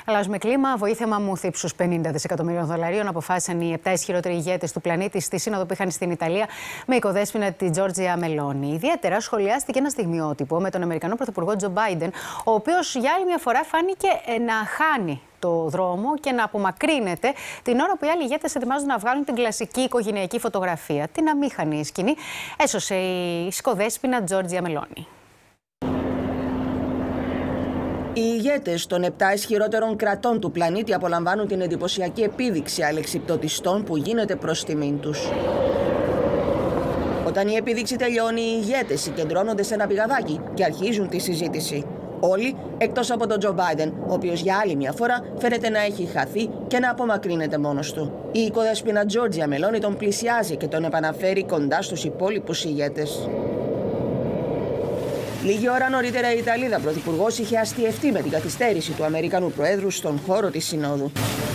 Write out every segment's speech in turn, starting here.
Αλλάζουμε κλίμα. Βοήθεια μαμούθ ύψους 50 δισεκατομμυρίων δολαρίων αποφάσισαν οι 7 ισχυρότεροι ηγέτες του πλανήτη στη σύνοδο που είχαν στην Ιταλία με οικοδέσποινα τη Τζόρτζια Μελόνι. Ιδιαίτερα σχολιάστηκε ένα στιγμιότυπο με τον Αμερικανό Πρωθυπουργό Τζο Μπάιντεν, ο οποίος για άλλη μια φορά φάνηκε να χάνει το δρόμο και να απομακρύνεται την ώρα που οι άλλοι ηγέτες ετοιμάζονται να βγάλουν την κλασική οικογενειακή φωτογραφία. Την αμήχανη σκηνή έσωσε η οικοδέσποινα Τζόρτζια Μελόνι. Οι ηγέτες των 7 ισχυρότερων κρατών του πλανήτη απολαμβάνουν την εντυπωσιακή επίδειξη αλεξιπτωτιστών που γίνεται προς τιμήν τους. Όταν η επίδειξη τελειώνει, οι ηγέτες συγκεντρώνονται σε ένα πηγαδάκι και αρχίζουν τη συζήτηση. Όλοι εκτός από τον Τζο Μπάιντεν, ο οποίος για άλλη μια φορά φαίνεται να έχει χαθεί και να απομακρύνεται μόνος του. Η οικοδέσποινα Τζόρτζια Μελόνι τον πλησιάζει και τον επαναφέρει κοντά στους υπόλοιπους ηγέτες. Λίγη ώρα νωρίτερα η Ιταλίδα πρωθυπουργός είχε αστιευτεί με την καθυστέρηση του Αμερικανού Προέδρου στον χώρο της Συνόδου.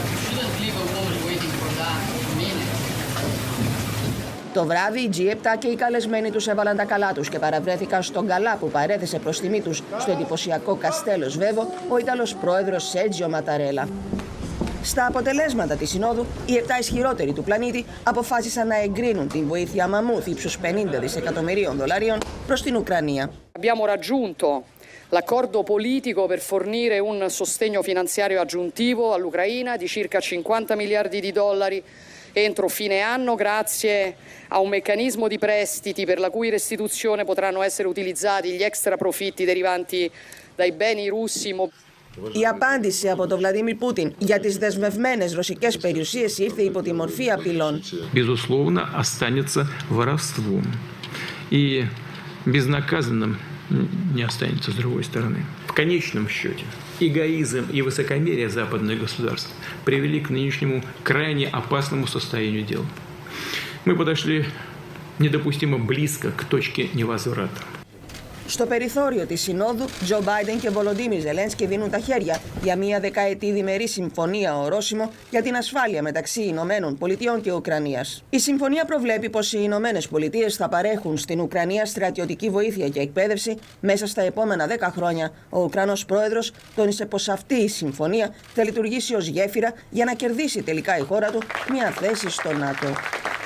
Το βράδυ οι G7 και οι καλεσμένοι τους έβαλαν τα καλά τους και παραβρέθηκαν στον καλά που παρέθεσε προς τιμή τους στο εντυπωσιακό Καστέλο Σβέβο ο Ιταλός πρόεδρος Σέρτζιο Ματαρέλα. Στα αποτελέσματα της Συνόδου, οι 7 ισχυρότεροι του πλανήτη αποφάσισαν να εγκρίνουν την βοήθεια μαμούθ ύψους 50 δισεκατομμυρίων δολαρίων προς την Ουκρανία. Abbiamo raggiunto l'accordo politico per fornire un sostegno finanziario aggiuntivo all'Ucraina di circa 50 miliardi di dollari entro fine anno grazie a un meccanismo di prestiti per la cui restituzione potranno essere utilizzati gli extra profitti derivanti dai beni russi. Η απάντηση από τον Βλαντίμιρ Πούτιν για τις δεσμευμένες ρωσικές περιουσίες ήρθε υπό τη μορφή απειλών. Безусловно, останется воровством. И безнаказанным не останется с другой стороны. В конечном счете, эгоизм и высокомерие западных государств привели к нынешнему крайне опасному состоянию дел. Мы подошли недопустимо близко к точке невозврата. Στο περιθώριο της Συνόδου, Τζο Μπάιντεν και Βολοντίμιρ Ζελένσκι δίνουν τα χέρια για μια δεκαετή διμερή συμφωνία ορόσημο για την ασφάλεια μεταξύ Ηνωμένων Πολιτειών και Ουκρανίας. Η συμφωνία προβλέπει πως οι Ηνωμένες Πολιτείες θα παρέχουν στην Ουκρανία στρατιωτική βοήθεια και εκπαίδευση μέσα στα επόμενα 10 χρόνια. Ο Ουκρανός πρόεδρος τόνισε πως αυτή η συμφωνία θα λειτουργήσει ως γέφυρα για να κερδίσει τελικά η χώρα του μια θέση στο ΝΑΤΟ.